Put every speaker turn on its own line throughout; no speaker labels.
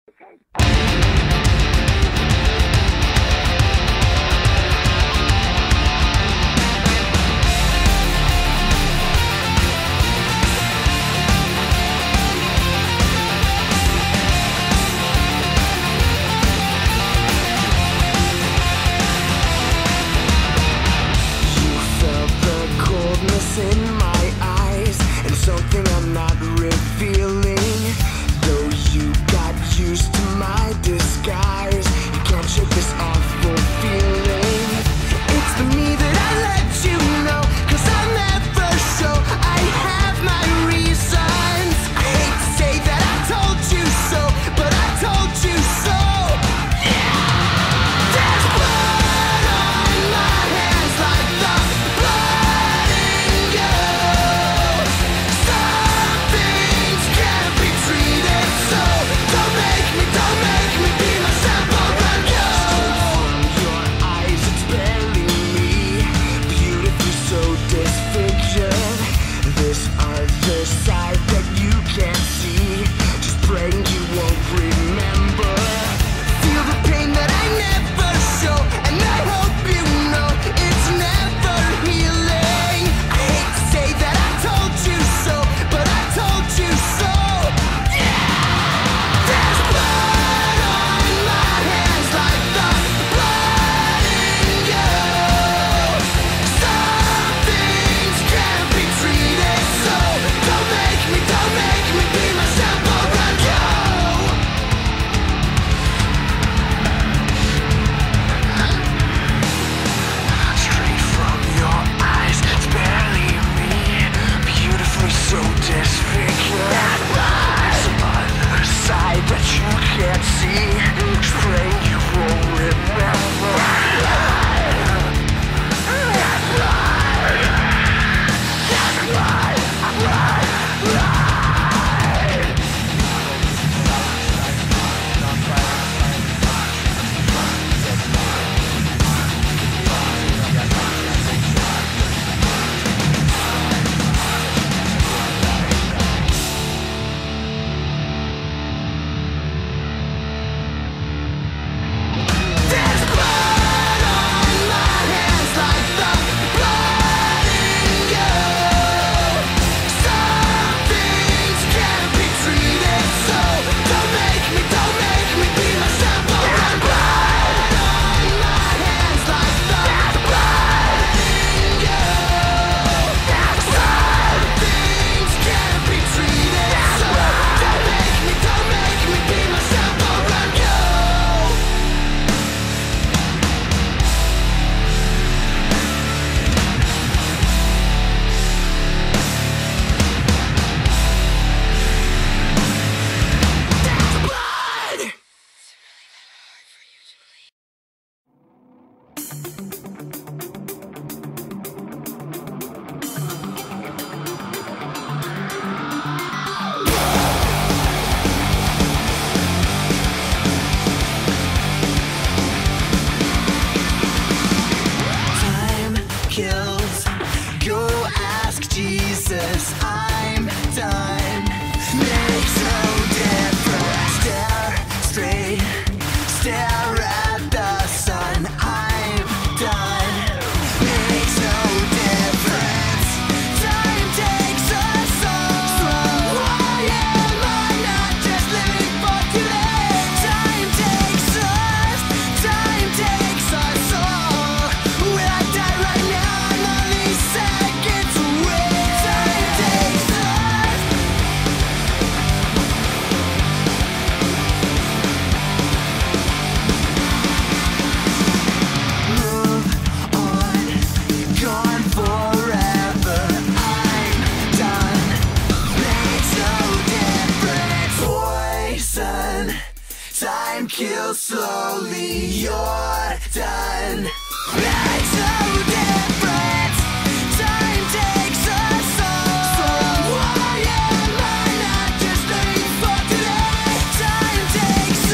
kill slowly, you're done. Makes no difference, time takes us all. So why am I not just living for today? Time takes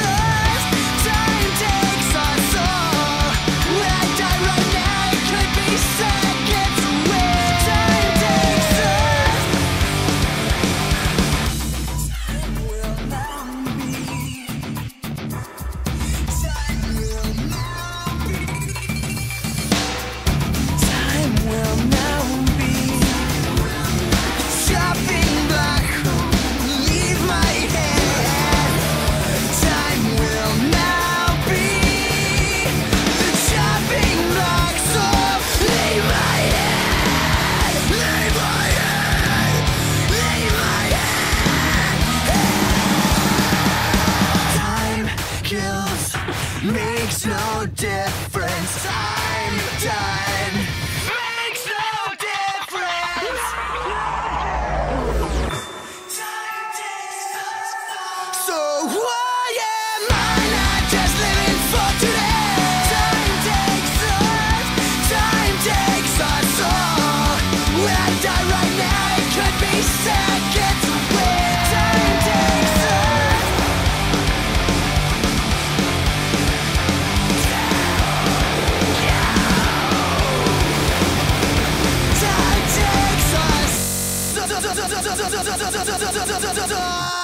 us all. When I die right now, it could be seconds away. Time takes us. Time will not be no difference. I'm done. Makes no difference. So why am I not just living for today? Time takes us all. When I die right now, it could be seconds away. Time takes us. Time takes us.